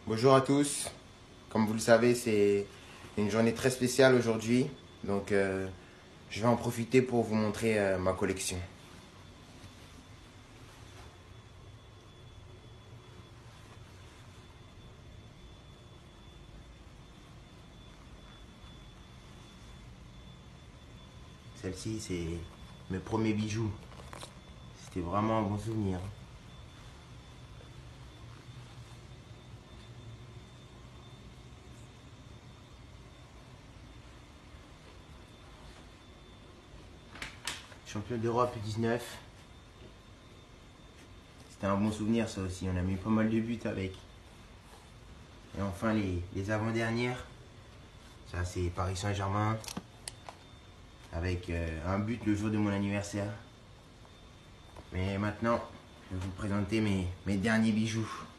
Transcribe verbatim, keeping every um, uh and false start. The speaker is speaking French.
Bonjour à tous. Comme vous le savez, c'est une journée très spéciale aujourd'hui. Donc, euh, je vais en profiter pour vous montrer euh, ma collection. Celle-ci, c'est mes premiers bijoux. C'était vraiment un bon souvenir. Champion d'Europe U dix-neuf. C'était un bon souvenir ça aussi, on a mis pas mal de buts avec. Et enfin les, les avant-dernières. Ça c'est Paris Saint-Germain. Avec euh, un but le jour de mon anniversaire. Mais maintenant, je vais vous présenter mes, mes derniers bijoux.